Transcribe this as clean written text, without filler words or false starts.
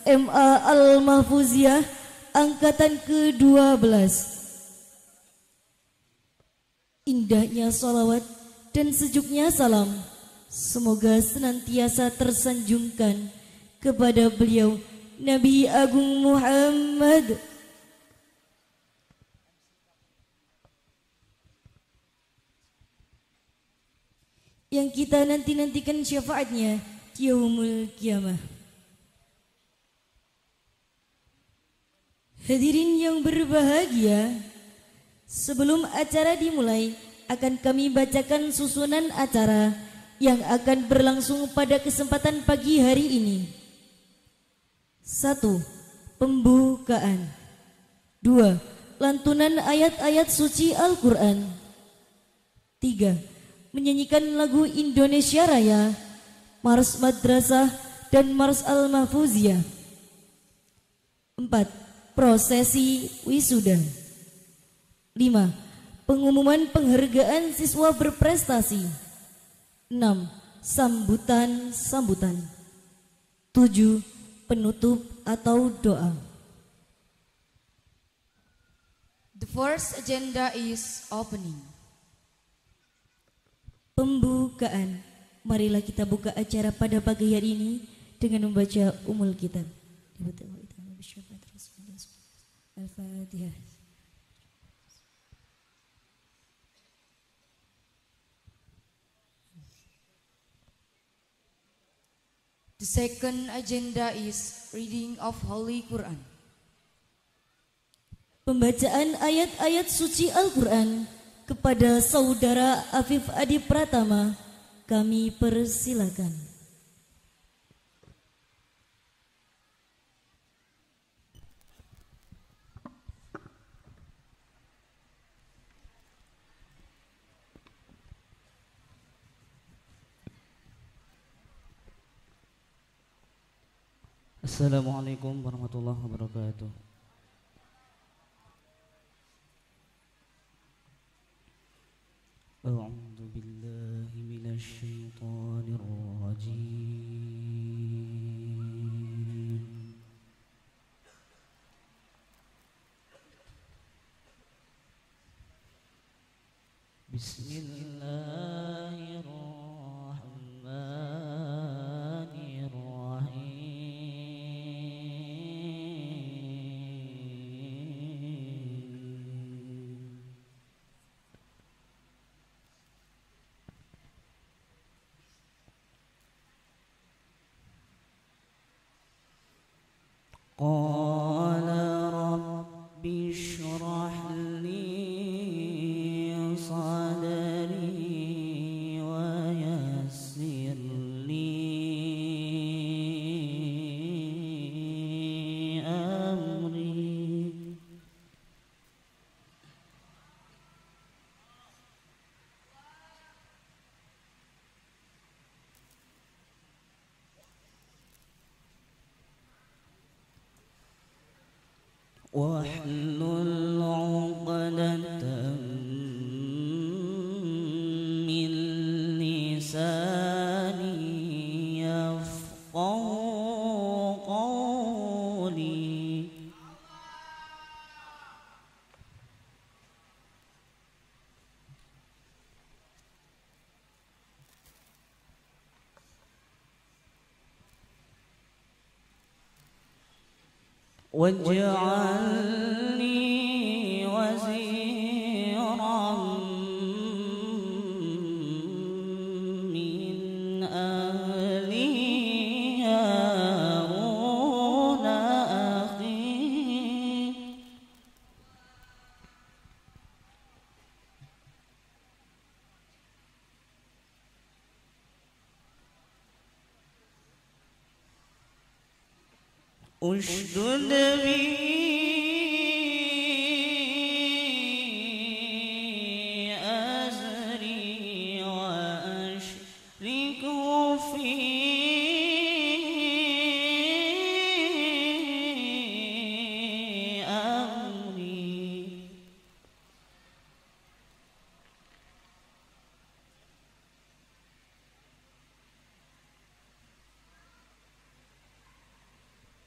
SMA Al-Mahfuziyah angkatan ke-12. Indahnya sholawat dan sejuknya salam semoga senantiasa tersanjungkan kepada beliau Nabi Agung Muhammad yang kita nanti-nantikan syafaatnya yaumul kiamah. Hadirin yang berbahagia, sebelum acara dimulai akan kami bacakan susunan acara yang akan berlangsung pada kesempatan pagi hari ini. 1. Pembukaan. 2. Lantunan ayat-ayat suci Al-Quran. 3. Menyanyikan lagu Indonesia Raya, Mars Madrasah dan Mars Al-Mahfuziyah. 4. Prosesi wisuda. 5. Pengumuman penghargaan siswa berprestasi. 6. Sambutan-sambutan. 7. Penutup atau doa. The first agenda is opening. Pembukaan. Marilah kita buka acara pada pagi hari ini dengan membaca Ummul Kitab. Al-Fatihah. The second agenda is reading of Holy Quran. Pembacaan ayat-ayat suci Al-Quran kepada saudara Afif Adi Pratama kami persilakan. Assalamualaikum warahmatullahi wabarakatuh. A'udzu billahi minasy syaithanir rajim. Bismillahirrahmanirrahim. Qala rabbi shrah li sadri wa yassir li amri wahlul 'uqdatam min lisani yafqahu qawli. Waj'al li waziran min ahli Harun akhi. Ushdud bihi